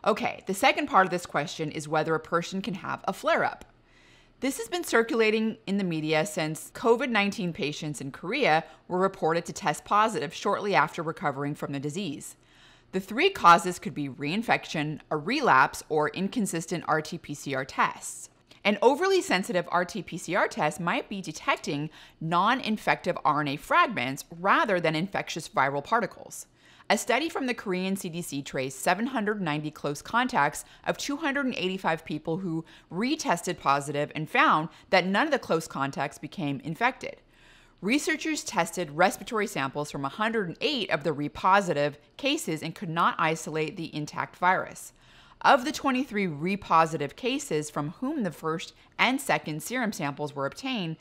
Okay, the second part of this question is whether a person can have a flare-up. This has been circulating in the media since COVID-19 patients in Korea were reported to test positive shortly after recovering from the disease. The three causes could be reinfection, a relapse, or inconsistent RT-PCR tests. An overly sensitive RT-PCR test might be detecting non-infective RNA fragments rather than infectious viral particles. A study from the Korean CDC traced 790 close contacts of 285 people who retested positive and found that none of the close contacts became infected. Researchers tested respiratory samples from 108 of the repositive cases and could not isolate the intact virus. Of the 23 repositive cases from whom the first and second serum samples were obtained,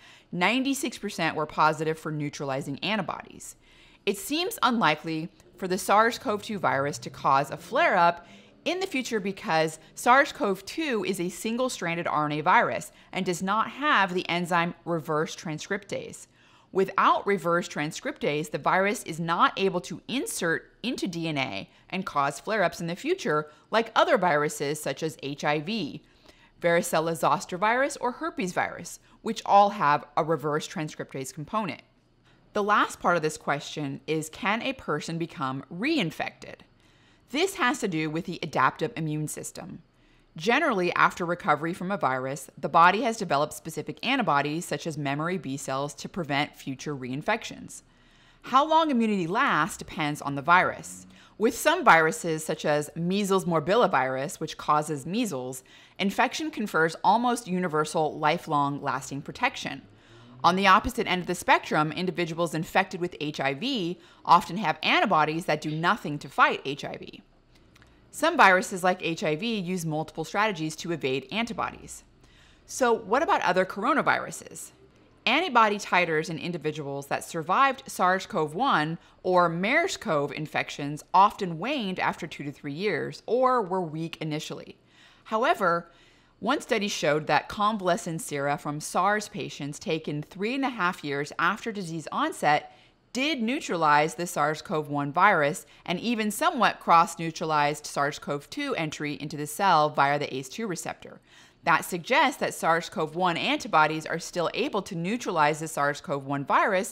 96% were positive for neutralizing antibodies. It seems unlikely for the SARS-CoV-2 virus to cause a flare-up in the future because SARS-CoV-2 is a single-stranded RNA virus and does not have the enzyme reverse transcriptase. Without reverse transcriptase, the virus is not able to insert into DNA and cause flare-ups in the future like other viruses such as HIV, varicella-zoster virus, or herpes virus, which all have a reverse transcriptase component. The last part of this question is, can a person become reinfected? This has to do with the adaptive immune system. Generally, after recovery from a virus, the body has developed specific antibodies, such as memory B cells, to prevent future reinfections. How long immunity lasts depends on the virus. With some viruses, such as measles morbillivirus, which causes measles, infection confers almost universal, lifelong lasting protection. On the opposite end of the spectrum, individuals infected with HIV often have antibodies that do nothing to fight HIV. Some viruses like HIV use multiple strategies to evade antibodies. So what about other coronaviruses? Antibody titers in individuals that survived SARS-CoV-1 or MERS-CoV infections often waned after 2 to 3 years or were weak initially. However, one study showed that convalescent sera from SARS patients taken 3.5 years after disease onset did neutralize the SARS-CoV-1 virus and even somewhat cross-neutralized SARS-CoV-2 entry into the cell via the ACE2 receptor. That suggests that SARS-CoV-1 antibodies are still able to neutralize the SARS-CoV-1 virus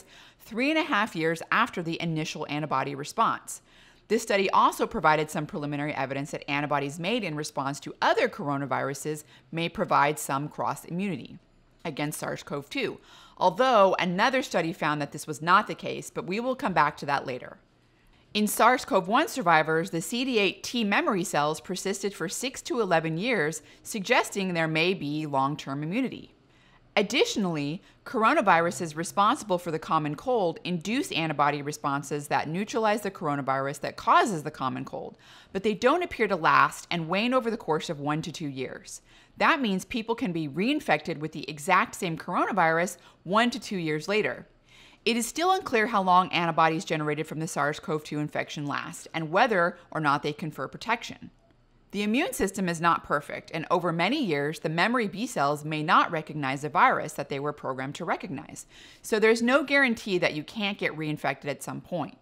3.5 years after the initial antibody response. This study also provided some preliminary evidence that antibodies made in response to other coronaviruses may provide some cross-immunity against SARS-CoV-2, although another study found that this was not the case, but we will come back to that later. In SARS-CoV-1 survivors, the CD8 T memory cells persisted for 6 to 11 years, suggesting there may be long-term immunity. Additionally, coronaviruses responsible for the common cold induce antibody responses that neutralize the coronavirus that causes the common cold, but they don't appear to last and wane over the course of 1 to 2 years. That means people can be reinfected with the exact same coronavirus 1 to 2 years later. It is still unclear how long antibodies generated from the SARS-CoV-2 infection last and whether or not they confer protection. The immune system is not perfect, and over many years, the memory B cells may not recognize a virus that they were programmed to recognize. So there's no guarantee that you can't get reinfected at some point.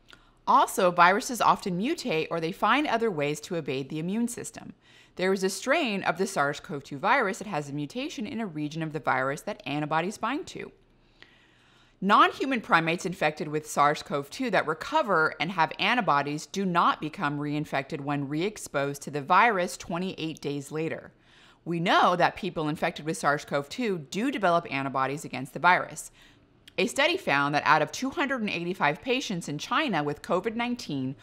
Also, viruses often mutate or they find other ways to evade the immune system. There is a strain of the SARS-CoV-2 virus that has a mutation in a region of the virus that antibodies bind to. Non-human primates infected with SARS-CoV-2 that recover and have antibodies do not become reinfected when re-exposed to the virus 28 days later. We know that people infected with SARS-CoV-2 do develop antibodies against the virus. A study found that out of 285 patients in China with COVID-19,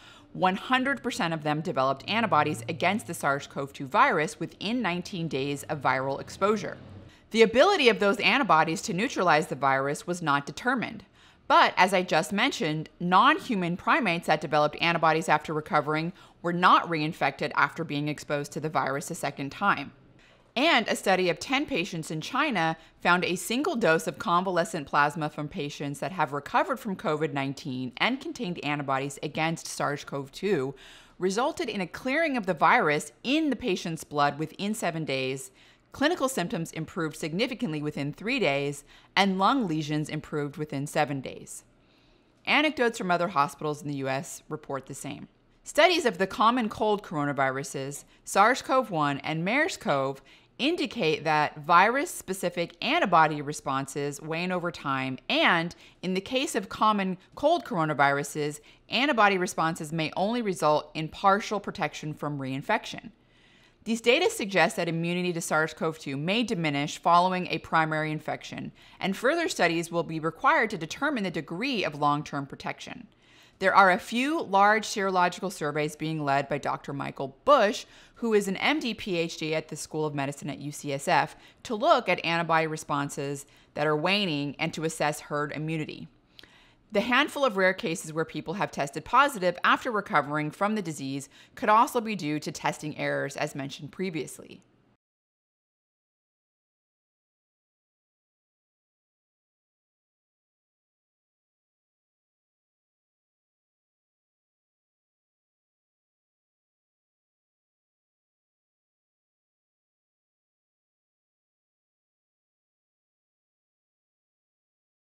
100% of them developed antibodies against the SARS-CoV-2 virus within 19 days of viral exposure. The ability of those antibodies to neutralize the virus was not determined. But, as I just mentioned, non-human primates that developed antibodies after recovering were not reinfected after being exposed to the virus a second time. And a study of 10 patients in China found a single dose of convalescent plasma from patients that have recovered from COVID-19 and contained antibodies against SARS-CoV-2 resulted in a clearing of the virus in the patient's blood within 7 days. Clinical symptoms improved significantly within 3 days, and lung lesions improved within 7 days. Anecdotes from other hospitals in the US report the same. Studies of the common cold coronaviruses, SARS-CoV-1 and MERS-CoV, indicate that virus-specific antibody responses wane over time, and in the case of common cold coronaviruses, antibody responses may only result in partial protection from reinfection. These data suggest that immunity to SARS-CoV-2 may diminish following a primary infection, and further studies will be required to determine the degree of long-term protection. There are a few large serological surveys being led by Dr. Michael Bush, who is an MD PhD at the School of Medicine at UCSF, to look at antibody responses that are waning and to assess herd immunity. The handful of rare cases where people have tested positive after recovering from the disease could also be due to testing errors, as mentioned previously.